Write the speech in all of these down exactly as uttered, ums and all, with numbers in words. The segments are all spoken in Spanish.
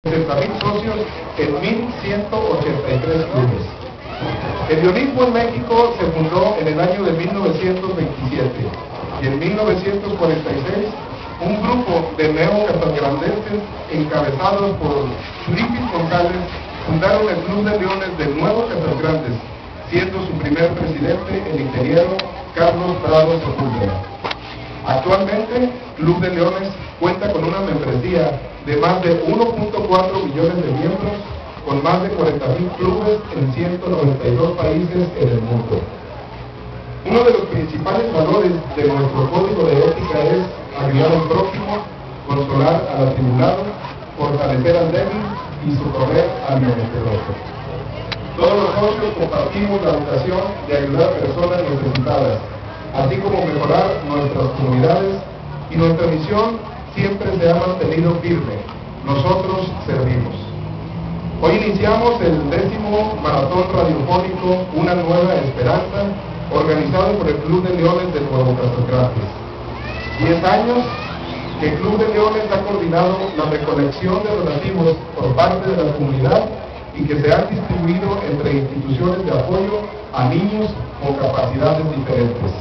sesenta mil socios en mil ciento ochenta y tres clubes. El leonismo en México se fundó en el año de mil novecientos veintisiete y en mil novecientos cuarenta y seis un grupo de neocatagrandenses encabezados por Churipis González fundaron el Club de Leones de Nuevo Casasgrandes, siendo su primer presidente el ingeniero Carlos Prado Sepúlveda. Actualmente, Club de Leones cuenta con una membresía de más de uno punto cuatro millones de miembros, con más de cuarenta mil clubes en ciento noventa y dos países en el mundo. Uno de los principales valores de nuestro código de ética es ayudar al prójimo, consolar al atribulado, fortalecer al débil y socorrer al menesteroso. Todos los socios compartimos la vocación de ayudar a personas necesitadas, así como mejorar nuestras comunidades, y nuestra misión siempre se ha mantenido firme: nosotros servimos. Hoy iniciamos el décimo maratón radiofónico Una Nueva Esperanza, organizado por el Club de Leones de Nuevo Casasgrandes. Diez años que el Club de Leones ha coordinado la recolección de donativos por parte de la comunidad y que se han distribuido entre instituciones de apoyo a niños con capacidades diferentes.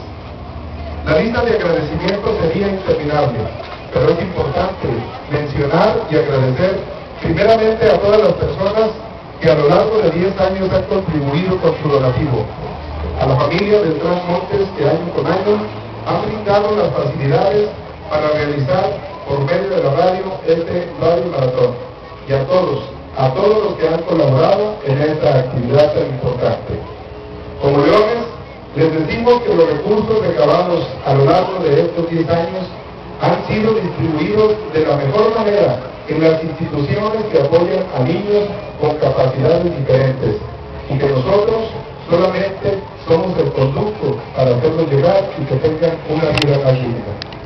La lista de agradecimientos sería interminable, pero es importante mencionar y agradecer primeramente a todas las personas que a lo largo de diez años han contribuido con su donativo, a la familia Beltrán Montes, que año con año han brindado las facilidades para realizar por medio de la radio este radio maratón, y a todos, a todos los que han colaborado en esta actividad tan importante. Como Leones, les decimos que los recursos recabados a lo largo de estos diez años han sido distribuidos de la mejor manera en las instituciones que apoyan a niños con capacidades diferentes, y que nosotros solamente somos el conducto para hacerlos llegar y que tengan una vida más digna.